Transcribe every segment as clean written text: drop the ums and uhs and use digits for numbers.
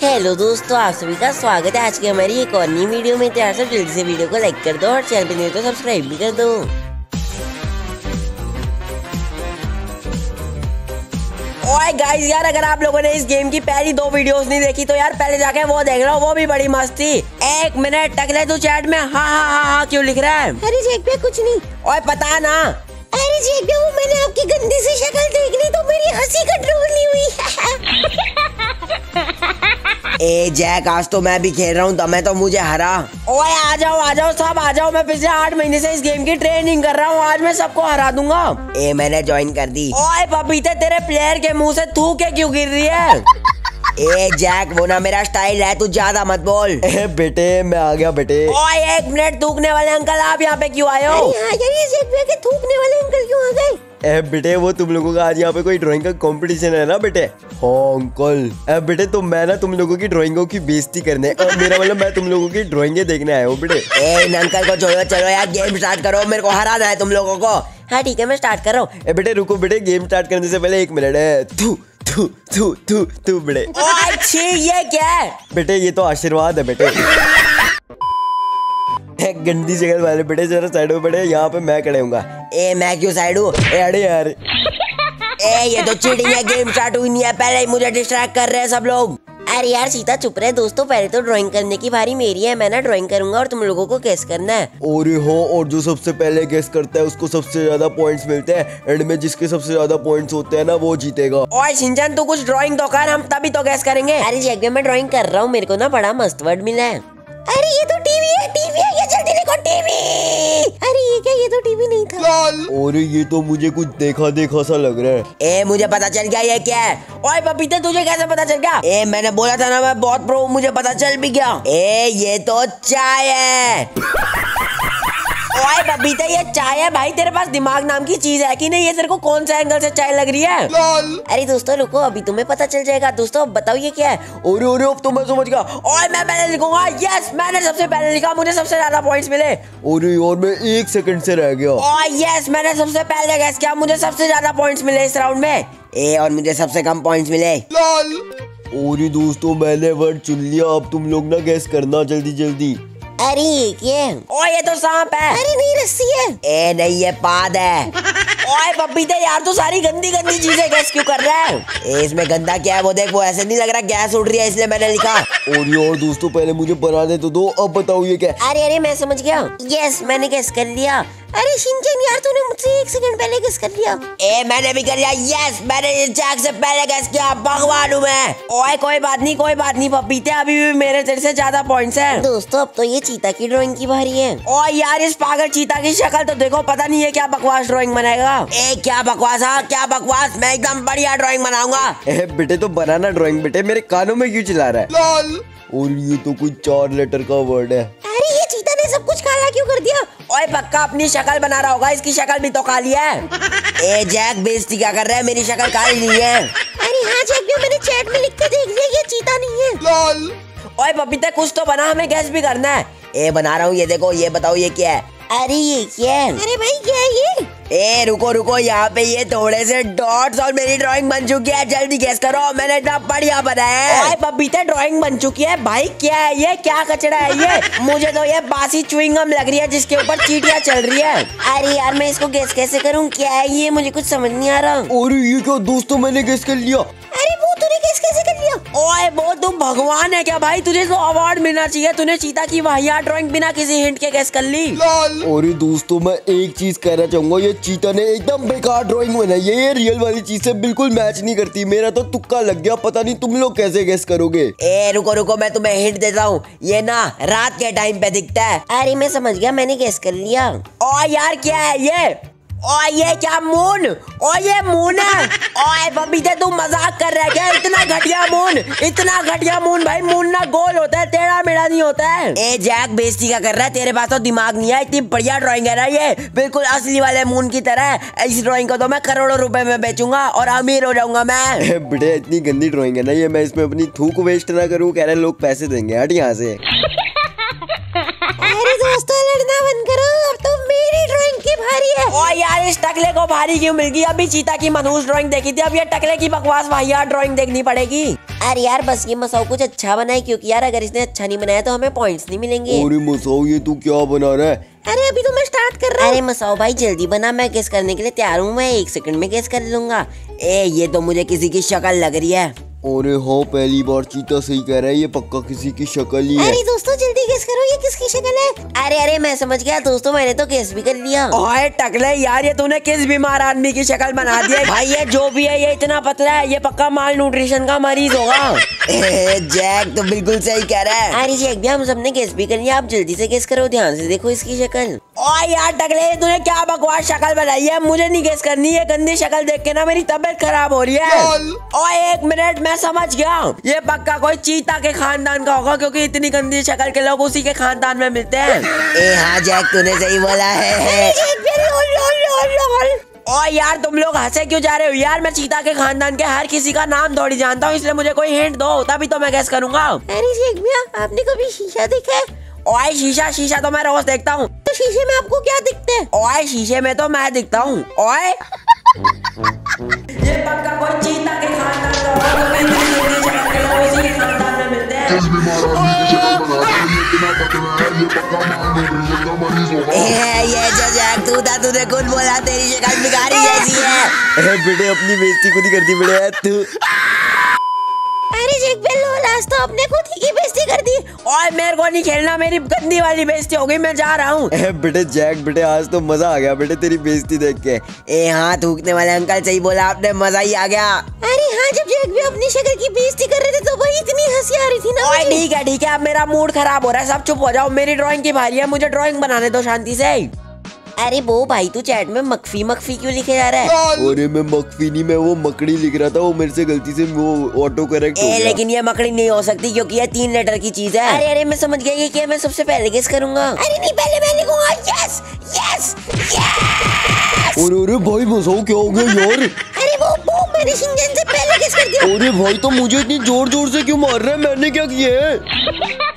Hello दोस्तों, आप सभी का स्वागत है आज की हमारी एक और नई वीडियो में। तो सब जल्दी से वीडियो को लाइक कर दो और चैनल पे नहीं तो सब्सक्राइब भी कर दो। ओए गाइस यार, अगर आप लोगों ने इस गेम की पहली 2 वीडियोस नहीं देखी तो यार पहले जाके वो देख लो, वो भी बड़ी मस्त थी। 1 मिनट टकले तू चैट में हाँ क्यों लिख रहा है? अरे जेक पे कुछ नहीं। ओए पता ना। अरे जेक पे वो मैंने आपकी गंदी सी शक्ल देख ली तो मेरी हंसी कंट्रोल नहीं हुई। ए जैक, आज तो मैं भी खेल रहा हूँ, मैं तो मुझे हरा। ओए आ जाओ सब आ जाओ। मैं पिछले 8 महीने से इस गेम की ट्रेनिंग कर रहा हूँ, आज मैं सबको हरा दूंगा। ए मैंने ज्वाइन कर दी। ओए पपीते, तेरे प्लेयर के मुंह से थूके क्यों गिर रही है? ए जैक, वो ना मेरा स्टाइल है, तू ज्यादा मत बोल। बेटे मैं आ गया बेटे। ओए 1 मिनट, थूकने वाले अंकल आप यहाँ पे क्यों आए हो? ये जेक पे के थूकने वाले अंकल क्यों आ गए? बेटे वो तुम लोगों का आज यहाँ पे कोई ड्राइंग का कंपटीशन है ना बेटे? हाँ अंकल। बेटे तो मैं ना तुम लोगों की ड्राइंगों की बेइज्जती करने, मेरा मतलब मैं तुम लोगों की ड्राइंगे देखने आया हूँ बेटे। इन अंकल को छोड़ो, चलो यार गेम स्टार्ट करो, मेरे को हराना है तुम लोगों को। हाँ ठीक है, मैं स्टार्ट कर रहा हूँ। बेटे रुको बेटे, गेम स्टार्ट करने से पहले 1 मिनट है। थू थू थू थू थू बेटे। अच्छी, ये क्या है? बेटे ये तो आशीर्वाद है बेटे। गंदी शक्ल वाले बेटे, जरा साइड में बेटे, यहाँ पे मैं खड़े हूँगा। ए मैं क्यों साइड हूँ? अरे यार ए ये तो चीटिंग है, गेम स्टार्ट हुई नहीं है, पहले ही मुझे डिस्ट्रैक्ट कर रहे हैं सब लोग। अरे यार सीता चुप रहे। दोस्तों पहले तो ड्राइंग करने की बारी मेरी है, मैं ना ड्राइंग करूंगा और तुम लोगों को गेस करना है। और हो, और जो सबसे पहले गेस करता है उसको सबसे ज्यादा पॉइंट्स मिलते हैं। एंड में जिसके सबसे ज्यादा पॉइंट्स होते हैं ना वो जीतेगा। ओए शिनचैन, तू कुछ ड्राइंग तो कर, हम तभी तो गेस करेंगे। अरे जैक, मैं ड्राइंग कर रहा हूँ, मेरे को ना बड़ा मस्त वर्ड मिला है। अरे ये तो टीवी है, ये जल्दी लिखो टीवी। अरे ये क्या, ये तो टीवी नहीं था। और ये तो मुझे कुछ देखा सा लग रहा है। ए मुझे पता चल गया ये क्या है। ओए पपीते, तुझे कैसे पता चल गया? ए मैंने बोला था ना मैं बहुत प्रो, मुझे पता चल भी गया। ए ये तो चाय है। ओए पपीते, ये चाय है भाई, तेरे पास दिमाग नाम की चीज है कि नहीं? ये तेरे को कौन सा एंगल से चाय लग रही है? अरे दोस्तों रुको, अभी तुम्हें पता चल जाएगा। दोस्तों बताओ ये क्या है? और अब तो मैं समझ गया। ओए मैं पहले लिखूंगा। यस, मैंने सबसे पहले लिखा, मुझे सबसे ज्यादा पॉइंट्स मिले। और मैं 1 सेकंड से रह गया। ओए यस, मैंने सबसे पहले गेस किया, मुझे सबसे ज्यादा पॉइंट्स मिले इस राउंड में। ए और मुझे सबसे कम पॉइंट्स मिले। और दोस्तों मैंने वर्ड चुन लिया, अब तुम लोग ना गेस करना जल्दी। अरे ये ओए ये तो सांप है। अरे नहीं, रस्सी है। ए नहीं, ये पाद है। ओए पपीते यार, तू सारी गंदी चीजें गैस क्यों कर रहा है? ए इसमें गंदा क्या है वो देख, वो ऐसे नहीं लग रहा गैस उड़ रही है, इसलिए मैंने लिखा। और दोस्तों पहले मुझे बनाने तो दो, अब बताओ ये क्या? अरे मैं समझ गया। यस, मैंने गेस कर लिया। अरे शिनचैन यार, तूने मुझसे 1 सेकंड पहले गेस कर लिया। ए मैंने भी कर लिया। यस, मैंने इस जैक से पहले गेस किया, भगवान हूँ मैं। ओए कोई बात नहीं पपीते, अभी भी मेरे तेरे से ज्यादा पॉइंट्स हैं। दोस्तों अब तो ये चीता की ड्राइंग की बारी है। ओए यार, इस पागल चीता की शक्ल तो देखो, पता नहीं है क्या बकवास ड्राइंग बनाएगा। ए क्या बकवास? हाँ क्या बकवास, मैं एकदम बढ़िया ड्राइंग बनाऊंगा। बेटे तो बनाना ड्राइंग बेटे, मेरे कानों में क्यों चिल्ला रहा है? और ये तो कोई 4 लेटर का वर्ड है। अरे ये चीता ने सब कुछ काला क्यों कर दिया? ओए पक्का अपनी शक्ल बना रहा होगा, इसकी शक्ल भी तो काली है। ए जैक, बेइज्जती क्या कर रहा है, मेरी शक्ल काली नहीं है। अरे हाँ जैक, मैंने चैट में लिख के देख लिया, ये चीता नहीं है। ओए पपीते, कुछ तो बना, हमें गैस भी करना है। ए बना रहा हूँ, ये देखो, ये बताओ ये क्या है? अरे ये क्या है? अरे भाई क्या है ये? ए रुको, यहाँ पे ये थोड़े से डॉट्स और मेरी ड्राइंग बन चुकी है, जल्दी गेस करो, मैंने इतना बढ़िया बनाया है। ओए पपीते, ड्राइंग बन चुकी है भाई, क्या है ये, क्या कचरा है ये? मुझे तो ये बासी च्युइंगम लग रही है जिसके ऊपर चींटियां चल रही है। अरे यार मैं इसको गेस कैसे करूँ, क्या है ये, मुझे कुछ समझ नहीं आ रहा। और ये क्या दोस्तों, मैंने गेस कर लिया। अरे वो तूने गेस कैसे कर लिया? ओए वो तुम भगवान है क्या भाई, तुझे तो अवार्ड मिलना चाहिए, तूने चीता की वाहियात ड्राइंग बिना किसी हिंट के गेस कर ली। और दोस्तों मैं एक चीज कहना चाहूंगा, ये चीता ने एकदम बेकार ड्राइंग बनाई है, ये रियल वाली चीज से बिल्कुल मैच नहीं करती। मेरा तो तुक्का लग गया, पता नहीं तुम लोग कैसे गेस करोगे। ए रुको, मैं तुम्हें हिंट देता हूँ, ये ना रात के टाइम पे दिखता है। अरे मैं समझ गया, मैंने गेस कर लिया। ओ यार क्या है ये? ओ ये क्या मून? ओ ये मून है। ओए बबीते, तू मजाक कर रहा है क्या? इतना घटिया मून भाई, मून ना गोल होता है, टेढ़ा मेढ़ा नहीं होता है। ए जैक, बेइज्जती क्या कर रहा है, तेरे पास तो दिमाग नहीं है, इतनी बढ़िया ड्राइंग है ना ये, बिल्कुल असली वाले मून की तरह। इस ड्राइंग को तो मैं करोड़ों रुपए में बेचूंगा और अमीर हो जाऊंगा मैं। बेटे इतनी गंदी ड्राइंग है ना ये, मैं इसमें अपनी थूक वेस्ट ना करूँ, कह रहे लोग पैसे देंगे, हट यहाँ से। अरे दोस्तों लड़ना बंद करो, अब तो मेरी ड्राइंग की भारी है। ओ यार, इस टकले को भारी क्यों मिल गई? अभी चीता की मनहूस ड्राइंग देखी थी, अब ये टकले की बकवास वाहियात ड्राइंग देखनी पड़ेगी। अरे यार बस ये मसाओ कुछ अच्छा बनाए, क्योंकि यार अगर इसने अच्छा नहीं बनाया तो हमें पॉइंट्स नहीं मिलेंगे। अरे मसाओ ये तू क्या बना रहा है? अरे अभी तो मैं स्टार्ट कर रहा हूँ। अरे मसाओ भाई जल्दी बना, मैं गेस करने के लिए तैयार हूँ, मैं 1 सेकंड में गेस कर लूंगा। ये तो मुझे किसी की शक्ल लग रही है। अरे हाँ पहली बार चीता सही कह रहा है, ये पक्का किसी की शक्ल ही है। अरे दोस्तों जल्दी गेस करो ये किसकी शक्ल है। अरे मैं समझ गया दोस्तों, मैंने तो गेस भी कर लिया। ओए टकले यार, ये तूने किस बीमार आदमी की शक्ल बना दी है भाई? ये जो भी है ये इतना पतला है, ये पक्का माल न्यूट्रिशन का मरीज होगा। जैक तो बिल्कुल सही कह रहा है। अरे जैक भी हम सबने गेस भी कर लिया, आप जल्दी से गेस करो, ध्यान से देखो इसकी शक्ल। ओए यार टकले, तूने क्या बकवास शक्ल बनाई है? मुझे नहीं गेस करनी, ये गंदी शक्ल देख के ना मेरी तबीयत खराब हो रही है। ओए 1 मिनट, मैं समझ गया, ये पक्का कोई चीता के खानदान का होगा, क्योंकि इतनी गंदी शक्ल के लोग उसी के खानदान में मिलते हैं। हाँ जैक तूने सही बोला है। ओ यार तुम लोग हंसे क्यों जा रहे हो यार? मैं चीता के खानदान के हर किसी का नाम थोड़ी जानता हूँ, इसलिए मुझे कोई हिंट दो तभी तो मैं गेस करूंगा। अरे जैक भैया आपने कभी शीशा देखा है? ओए शीशा तो मैं रोज देखता हूँ। तो शीशे में आपको क्या दिखता है? ओए शीशे में तो मैं दिखता हूँ। ओए ये पक्का कोई चीता के खानदान का होगा, उसी के खानदान में मिलते हैं। ये जो जैक तूने खुद बोला तेरी शक्ल भिखारी जैसी है। बेटे अपनी बेइज्जती खुद ही कर दी बेटे तू। अरे जैक बेलो लास्ट तो आपने खुद ही की बेइज्जती कर दी। ओए मेरे को नहीं खेलना, मेरी गंदी वाली बेइज्जती हो गई, मैं जा रहा हूँ। बेटे जैक बेटे आज तो मजा आ गया बेटे तेरी बेइज्जती देख के। हाँ थूकने वाले अंकल सही बोला आपने, मजा ही आ गया। अरे हाँ जब जैक भी अपनी शक्ल की बेइज्जती कर रहे थे तो वही इतनी हंसी आ रही थी ना। ओए ठीक है, अब मेरा मूड खराब हो रहा है, सब चुप हो जाओ, मेरी ड्राइंग की बारी है, मुझे ड्राइंग बनाने दो शांति से। अरे वो भाई तू चैट में मक्फी क्यों लिखे जा रहा है? अरे मैं मक्फी नहीं, मैं वो मकड़ी लिख रहा था, वो मेरे से गलती से वो ऑटो करेक्ट हो गया। लेकिन ये मकड़ी नहीं हो सकती क्योंकि ये 3 लेटर की चीज है। अरे मैं समझ गया, ये क्या मैं सबसे पहले गेस करूंगा। अरे नहीं पहले मैं लिखूंगा। Yes yes yes. अरे भाई मसाओ क्या हो गया यार? अरे वो मैंने शिनचैन से पहले गेस कर दिया। अरे भाई तो मुझे इतनी जोर से क्यों मार रहा है? मैंने क्या किया है?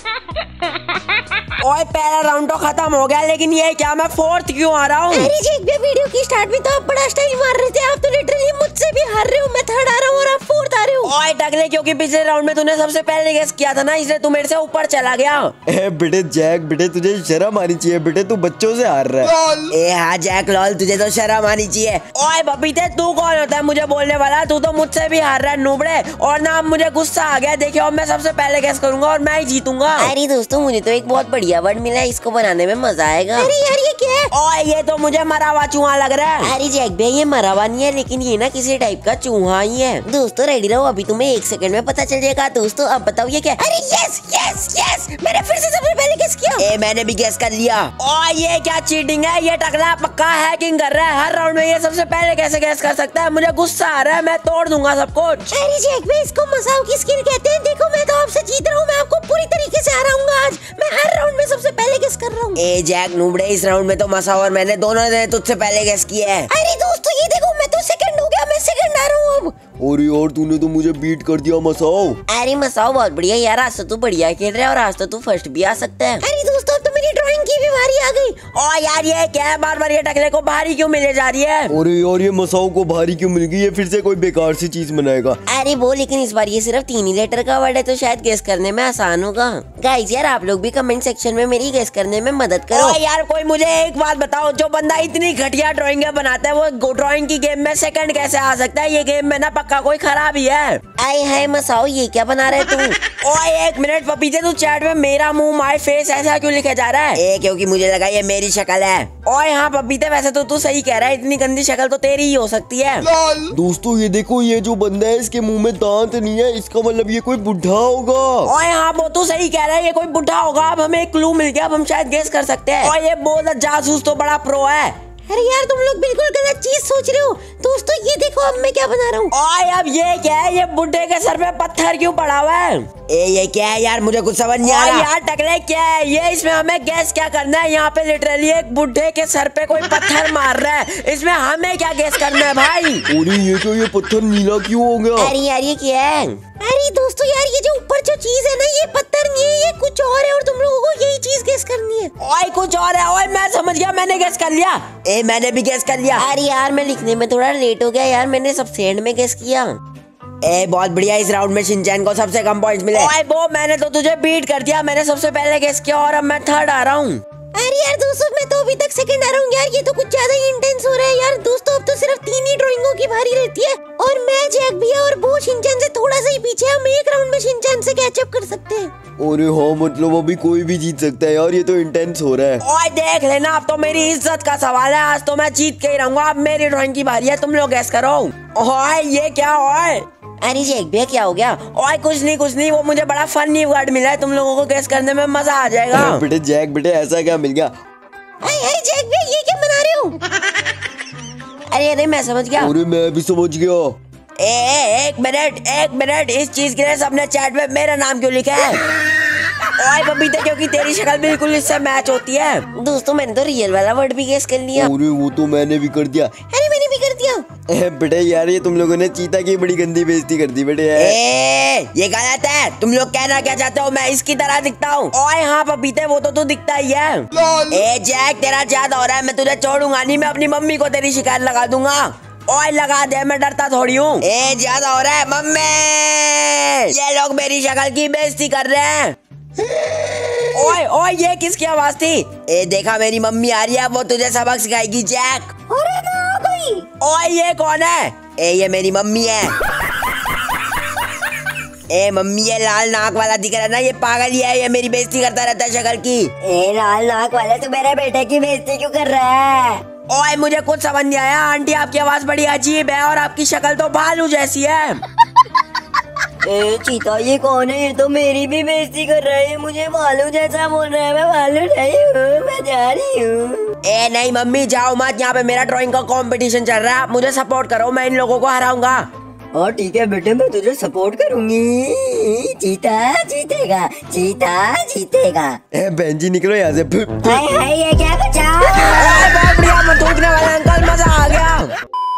ओए पहला राउंड तो खत्म हो गया, लेकिन ये क्या मैं 4th क्यों आ रहा हूँ? अरे जैक भी वीडियो की स्टार्ट में तो आप बड़ा स्टाइल मार रहे थे, आप तो लिटरली मुझसे भी हार रहे हो। मैं 3rd आ रहा हूँ और आप 4th आ रहे हो। ओए टकले, क्योंकि पिछले राउंड में तूने सबसे पहले गेस किया था ना, इसलिए तू मेरे से ऊपर चला गया। बेटे जैक बेटे तुझे शर्म आनी चाहिए बेटे, तू बच्चों से हार रहा है। हाँ जैक लॉल तुझे तो शर्म आनी चाहिए। ओए बबीते तू कौन होता है मुझे बोलने वाला? तू तो मुझसे भी हार रहा है नूबड़े। और ना मुझे गुस्सा आ गया, देखियो मैं सबसे पहले गेस करूंगा और मैं ही जीतूंगा। अरे दोस्तों मुझे तो एक बहुत बढ़िया वर्ड मिला है, इसको बनाने में मजा आएगा। अरे यार ये क्या है? ओए ये तो मुझे मरा हुआ चूहा लग रहा है। अरे जैक भैया ये मरा हुआ नहीं है, लेकिन ये ना किसी टाइप का चूहा ही है। दोस्तों रेडी रहो, अभी तुम्हें 1 सेकंड में पता चल जाएगा। दोस्तों अब बताओ ये क्या? अरे यस यस यस, मैंने फिर से सबसे पहले गेस किया। मैंने भी गेस कर लिया। ओए ये क्या चीटिंग है? ये टकला पक्का हैकिंग कर रहा है, हर राउंड में ये सबसे पहले कैसे गेस कर सकता है? मुझे गुस्सा आ रहा है, मैं तोड़ दूंगा सब कुछ। अरे जैक भाई इसको मसाओ की स्किल कहते हैं। देखो मैं तो आपसे जीत रहा हूँ, मैं आपको पूरी तरीके से हराऊंगा आज। मैं हर राउंड में सबसे पहले गेस कर रहा हूँ। जैक नूबड़े इस राउंड में तो मसा और मैंने दोनों ने तुझसे पहले गेस किया है। अरे दोस्तों ये देखो मैं तो सेकंड हो गया, मैं सेकंड आ रहा हूँ अब। और यार तूने तो मुझे बीट कर दिया मसाओ। अरे मसाओ बहुत बढ़िया यार, आज तो तू बढ़िया खेल रहा है और आज तो तू फर्स्ट भी आ सकता है। अरे दोस्तों अब तो मेरी ड्राइंग की भी बारी आ गई। ओ यार ये क्या है, बार बार ये टकले को भारी क्यों मिले जा रही है? अरे यार ये मसाओ को भारी क्यों मिल गई? ये फिर से कोई बेकार सी चीज बनाएगा। अरे वो लेकिन इस बार ये सिर्फ 3 ही लेटर का वर्ड है, तो शायद गेस करने में आसान होगा। गाइस यार आप लोग भी कमेंट सेक्शन में मेरी गेस करने में मदद करो। ओ यार कोई मुझे एक बात बताओ, जो बंदा इतनी घटिया ड्राइंग बनाता है वो ड्राइंग की गेम में सेकंड कैसे आ सकता है? ये गेम में ना पक्का कोई खराब ही है। आए हाय मसाओ ये क्या बना रहे तू? ओए 1 मिनट पपीते, तू चैट में मेरा मुंह माय फेस ऐसा क्यों लिखा जा रहा है? क्योंकि मुझे लगा ये मेरी शक्ल है। ओए हाँ पपीते, वैसे तो तू सही कह रहा है, इतनी गंदी शक्ल तो तेरी ही हो सकती है। दोस्तों ये देखो, ये जो बंदा है इसके मुंह में दांत नहीं है, इसका मतलब ये कोई बुढ़ा होगा। ओए हाँ वो तू सही कह रहा है, ये कोई बुढ़ा होगा। अब हमें एक क्लू मिल गया, अब हम शायद गेस कर सकते हैं। और ये बोल जासूस तो बड़ा प्रो है। अरे यार तुम लोग बिल्कुल गलत चीज सोच रहे हो। दोस्तों ये देखो अब मैं क्या बना रहा हूँ। ओए अब ये क्या है? ये बुढ़े के सर पे पत्थर क्यों पड़ा हुआ है? ये क्या है यार, मुझे कुछ समझ नहीं आ रहा। यार टकले क्या है ये? इसमें हमें गैस क्या करना है? यहाँ पे लिटरली एक बुढ़े के सर पे कोई पत्थर मार रहा है, इसमें हमें क्या गैस करना है भाई? अरे ये तो ये पत्थर नीला क्यों हो गया? अरे यार ये क्या है? अरे दोस्तों यार ये जो ऊपर जो चीज है ना, ये पत्थर नहीं है, ये कुछ और है और तुम लोगों को यही चीज गेस करनी है। ओए कुछ और है। ओए मैं समझ गया, मैंने गेस कर लिया। मैंने भी गेस कर लिया। अरे यार मैं लिखने में थोड़ा लेट हो गया यार, मैंने सबसे एंड में गेस किया। ए बहुत बढ़िया, इस राउंड में शिनचैन को सबसे कम पॉइंट्स मिले। ओए वो मैंने तो तुझे बीट कर दिया, मैंने सबसे पहले गेस किया और अब मैं थर्ड आ रहा हूँ। अरे यार दोस्तों, मैं तो अभी तक सेकंड आ रहा हूँ यार, ये तो कुछ ज्यादा ही इंटेंस हो रहा है यार। दोस्तों अब तो सिर्फ 3 ही ड्राइंगों की बारी रहती है और मैं जैक भैया और वो शिनचैन से थोड़ा सा ही पीछे, हम एक राउंड में शिनचैन से कैचअप कर सकते हैं। अरे हाँ, मतलब अभी कोई भी जीत सकता है यार, ये तो इंटेंस हो रहा है। ओए देख लेना, अब तो मेरी इज्जत का सवाल है, आज तो मैं जीत के ही रहूंगा। अब मेरी ड्राइंग की बारी है, तुम लोग गैस करो। ओए ये क्या? ओए अरे जैक भैया क्या हो गया? ओए कुछ नहीं, वो मुझे बड़ा फनी वर्ड मिला है, तुम लोगों को गैस करने में मजा आ जाएगा। बेटे जैक, बेटे ऐसा क्या मिल गया? अरे जैक भैया ये क्या बना रहे हो? अरे मैं समझ गया। अरे मैं भी समझ गया। एक मिनट, इस चीज के लिए सबने चैट में मेरा नाम क्यों लिखा है? ओए बबीते, क्योंकि तेरी शक्ल बिल्कुल इससे मैच होती है। दोस्तों मैंने तो रियल वाला वर्ड भी गेस कर लिया। अरे वो तो मैंने भी कर दिया। अरे मैंने भी कर दिया। बेटे यार, ये तुम लोगों ने चीता की बड़ी गंदी बेइज्जती कर दी बेटे। ये गलत है, तुम लोग कहना क्या चाहते हो? मैं इसकी तरह दिखता हूँ? ओए हाँ बबीते, वो तो तू दिखता ही है। ए जैक, तेरा ज्यादा हो रहा है, मैं तुझे छोड़ूंगा नहीं, मैं अपनी मम्मी को तेरी शिकायत लगा दूंगा। ओए लगा दे, मैं डरता थोड़ी हूँ। ए ज्यादा हो रहा है मम्मी, ये लोग मेरी शक्ल की बेइज्जती कर रहे हैं। ओए ये किसकी आवाज थी? ए देखा, मेरी मम्मी आ रही है, वो तुझे सबक सिखाएगी जैक। ओए ये कौन है? ए ये मेरी मम्मी है। ए मम्मी, ये लाल नाक वाला दिख रहा है ना, ये पागल ही है, ये मेरी बेइज्जती करता रहता है शक्ल की। ए लाल नाक वाले, तू मेरे बेटे की बेइज्जती क्यों कर रहा है? ओए मुझे कुछ समझ नहीं आया। आंटी आपकी आवाज बड़ी अजीब है और आपकी शक्ल तो भालू जैसी है। ए चीता, ये कौन है? ये तो मेरी भी बेइज्जती कर रहा है, मुझे भालू जैसा बोल रहा है। मैं भालू नहीं हूँ, मैं जा रही हूँ। ए नहीं मम्मी, जाओ मत, यहाँ पे मेरा ड्राइंग का कंपटीशन चल रहा है, आप मुझे सपोर्ट करो, मैं इन लोगों को हराऊंगा। और ठीक है बेटे, मैं तुझे सपोर्ट करूंगी। चीता जीतेगा, चीता जीतेगा। बहन जी निकलो यहाँ से। हाय हाय, ये क्या बचा? बहुत बढ़िया, मैं थूकने वाला अंकल, मजा आ गया।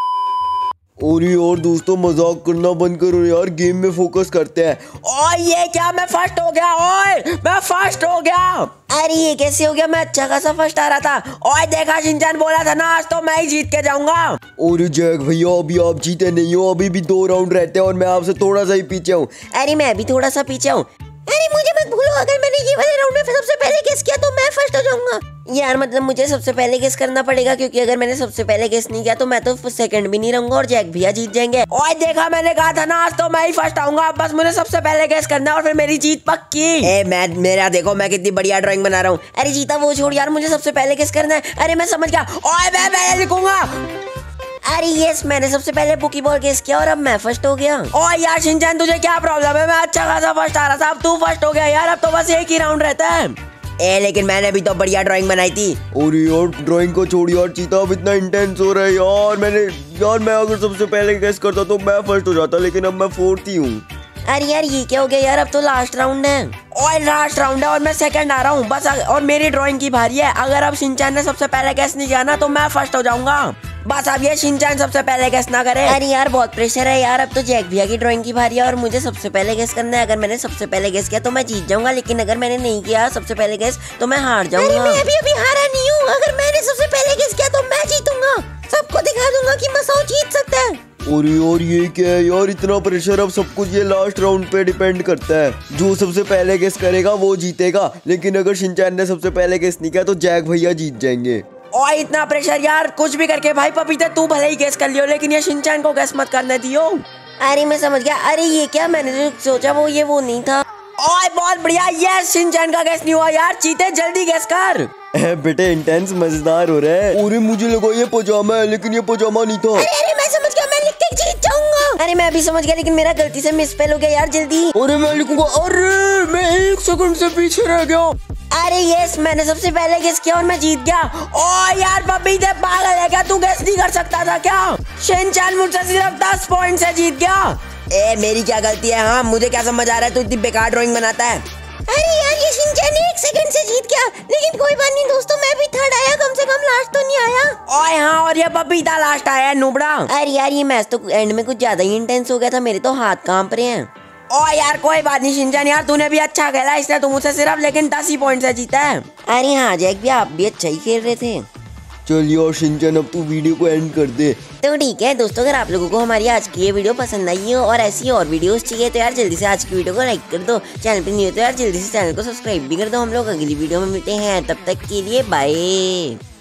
और यार दोस्तों, मजाक करना बंद करो यार, गेम में फोकस करते हैं। ओए ये क्या, मैं फर्स्ट हो गया। ओए मैं फर्स्ट हो गया। अरे ये कैसे हो गया? मैं अच्छा खासा फर्स्ट आ रहा था। ओए देखा, शिनचैन बोला था ना, आज तो मैं ही जीत के जाऊंगा। और जैक भैया, अभी आप जीते नहीं हो, अभी भी 2 राउंड रहते हैं और मैं आपसे थोड़ा सा ही पीछे हूँ। अरे मैं भी थोड़ा सा पीछे हूँ। अरे मुझे मत भूलो, अगर मैंने ये वाले राउंड में सबसे पहले गेस किया तो मैं फर्स्ट हो जाऊंगा। यार मतलब मुझे सबसे पहले गेस करना पड़ेगा, क्योंकि अगर मैंने सबसे पहले गेस नहीं किया तो मैं तो सेकंड भी नहीं रहूंगा और जैक भैया जीत जाएंगे। ओए देखा, मैंने कहा था ना, आज तो मैं ही फर्स्ट आऊंगा, बस मुझे सबसे पहले गेस करना है और फिर मेरी जीत पक्की। ए मेरा देखो, मैं कितनी बढ़िया ड्राइंग बना रहा हूँ। अरे जीता वो छोड़ यार, मुझे सबसे पहले गेस करना है। अरे मैं समझ गया। ओए मैं लिखूंगा। अरे यस, मैंने सबसे पहले बुकी बॉल गेस किया और अब मैं फर्स्ट हो गया। ओए यार शिनचैन, तुझे क्या प्रॉब्लम है? मैं अच्छा खासा फर्स्ट आ रहा था, अब तू फर्स्ट हो गया यार, अब तो बस एक ही राउंड रहता है। लेकिन मैंने भी तो बढ़िया ड्राइंग बनाई थी। और यार ड्राइंग को छोड़ यार, चीता अब इतना इंटेंस हो रहा है यार। मैं अगर सबसे पहले गेस करता तो मैं फर्स्ट हो जाता, लेकिन अब मैं 4th ही हूँ। अरे यार ये क्या हो गया यार, अब तो लास्ट राउंड है। ओए लास्ट राउंड है और मैं सेकंड आ रहा हूँ बस, और मेरी ड्राइंग की बारी है। अगर अब शिनचैन ने सबसे पहले गेस नहीं किया ना तो मैं फर्स्ट हो जाऊंगा। बस अब ये शिनचैन सबसे पहले गेस ना करे। अरे यार बहुत प्रेशर है यार, अब तो जैक भैया की ड्राइंग की बारी है और मुझे सबसे पहले गेस करना है। अगर मैंने सबसे पहले गेस किया तो मैं जीत जाऊंगा, लेकिन अगर मैंने नहीं किया सबसे पहले गेस तो मैं हार जाऊंगा। मैं अभी हारा नहीं हूँ, अगर मैंने सबसे पहले गेस किया तो मैं जीतूंगा। सबको दिखा दूंगा कि मसाओ जीत सकता है। और यार ये क्या है यार, इतना प्रेशर। अब सब कुछ ये लास्ट राउंड पे डिपेंड करता है, जो सबसे पहले गेस करेगा वो जीतेगा। लेकिन अगर शिनचैन ने सबसे पहले गेस नहीं किया तो जैक भैया जीत जाएंगे। ओए इतना प्रेशर यार, कुछ भी करके भाई पपीते तू भले ही गेस कर लियो, लेकिन ये शिनचैन को गेस मत करने दियो। अरे मैं समझ गया। अरे ये क्या, मैंने जो सोचा वो नहीं था। ओए बहुत बढ़िया, यस शिनचैन का गेस नहीं हुआ यार। चीते जल्दी गेस कर। बेटे इंटेंस मजेदार हो रहा है। अरे मुझे लगा ये पजामा है, लेकिन ये पजामा नहीं था। अरे मैं समझ गया, मैं लिख के जीत जाऊंगा। अरे मैं भी समझ गया, लेकिन मेरा गलती से मिसस्पेल हो गया यार। जल्दी। अरे मैं लिखूंगा। अरे मैं 1 सेकंड से पीछे रह गया। अरे यस, मैंने सबसे पहले गेस किया और मैं जीत गया। ओ यार पपीते पागल है क्या, तू गेस नहीं कर सकता था क्या? शिनचैन मुझसे सिर्फ 10 पॉइंट से जीत गया। मेरी क्या गलती है? हाँ मुझे क्या समझ आ रहा है, तू इतनी बेकार ड्राइंग बनाता है। अरे यार ये शिनचैन 1 सेकंड से जीत गया, लेकिन कोई बात नहीं दोस्तों, मैं भी थर्ड आया, कम से कम लास्ट तो नहीं आया। ओए हाँ, और ये पपीता लास्ट आया है नुबड़ा। अरे यार ये मैच तो एंड में कुछ ज्यादा ही इंटेंस हो गया था, मेरे तो हाथ कांप रहे हैं। ओ यार कोई बात नहीं शिनचैन यार, तूने भी अच्छा खेला, इसलिए तू मुझसे सिर्फ लेकिन 10 ही पॉइंट से जीता है। अरे हाँ जैक भी, आप भी अच्छा ही खेल रहे थे। चल यार शिनचैन अब तू वीडियो को एंड कर दे। तो ठीक है दोस्तों, अगर आप लोगों को हमारी आज की ये वीडियो पसंद आई हो और ऐसी और वीडियोस चाहिए तो यार जल्दी से आज की वीडियो को लाइक कर दो। चैनल पे नहीं हो तो यार जल्दी से चैनल को सब्सक्राइब भी कर दो। हम लोग अगली वीडियो में मिलते हैं, तब तक के लिए बाय।